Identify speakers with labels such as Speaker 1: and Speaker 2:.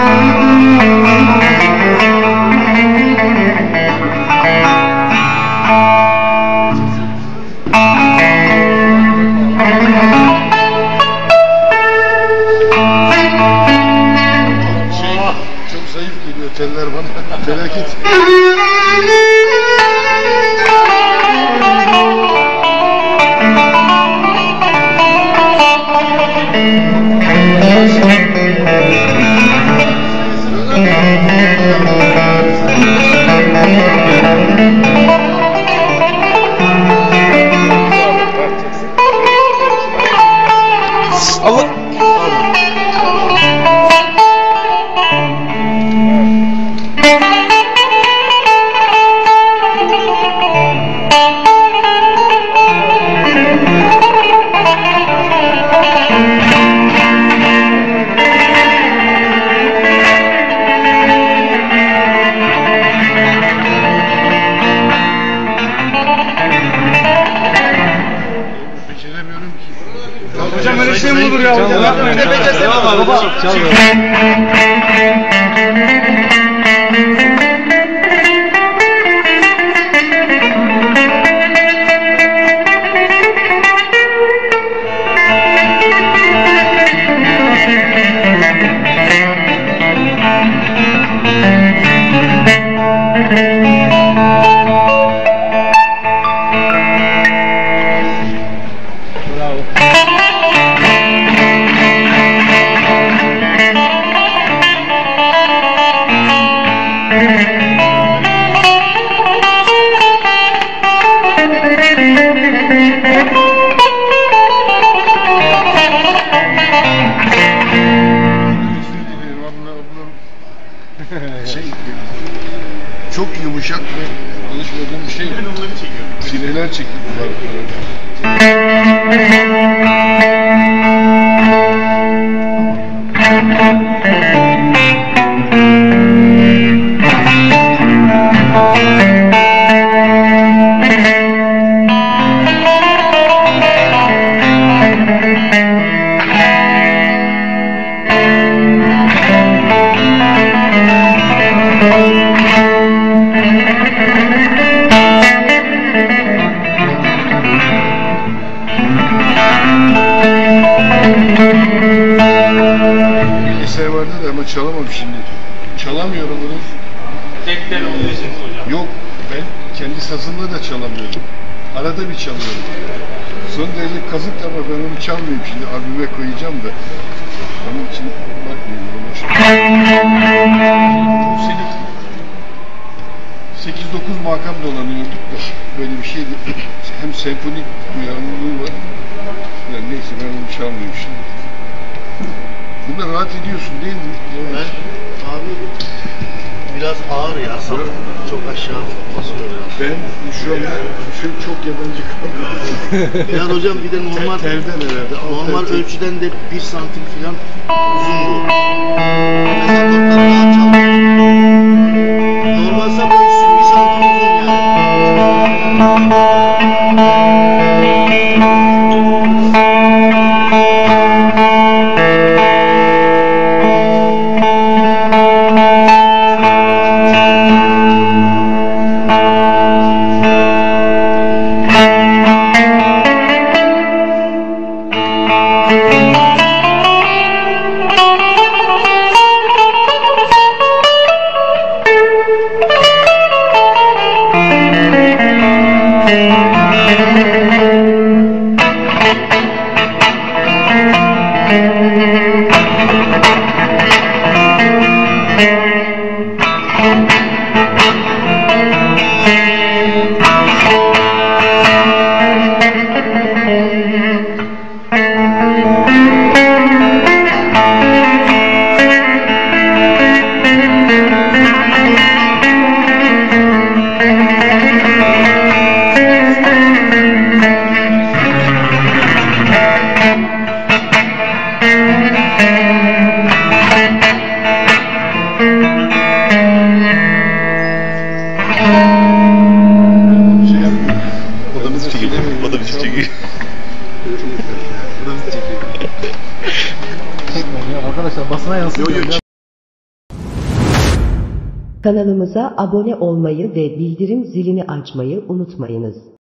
Speaker 1: Çok zayıf geliyor teller bana. Felaket.
Speaker 2: Allah.
Speaker 1: Beceremiyorum ki.
Speaker 2: Hocam öyle şey mi olur ya? Hocam yapmayın. Devam abi. Çal.
Speaker 1: Çok yumuşak ve alışmadığım bir şey. Ben onları çekiyorum. Sineler çekiyorum. Bilgisayar vardı da ama çalamam şimdi. Çalamıyorum bunu.
Speaker 3: Tek tel olduğu için hocam.
Speaker 1: Yok, ben kendi sazımla da çalamıyorum. Arada bir çalıyorum. Son derece kazık ama ben onu çalmayayım şimdi. Albüme koyacağım da. Onun için bakmıyorum. Bu sene 8-9 makam dolanıyorduk da böyle bir şeydi. Hem senfonik duyarlılığı var. Yani neyse ben onu çalmayayım şimdi. Bunda rahat ediyorsun değil mi?
Speaker 4: Ben abi biraz ağır ya sapı. Çok aşağı basıyor ya.
Speaker 1: Ben şu an çok yabancı kaldım.
Speaker 4: Biraz hocam bir de normal
Speaker 1: Telden herhalde.
Speaker 4: normal ölçüden de 1 santim falan uzun bu. Mesela notları rahat çalıyor. Normal sap ölçüsü 1 santim uzun
Speaker 2: O da bizi çekiyor.
Speaker 1: Arkadaşlar basına yansıtıyor.
Speaker 5: Kanalımıza abone olmayı ve bildirim zilini açmayı unutmayınız.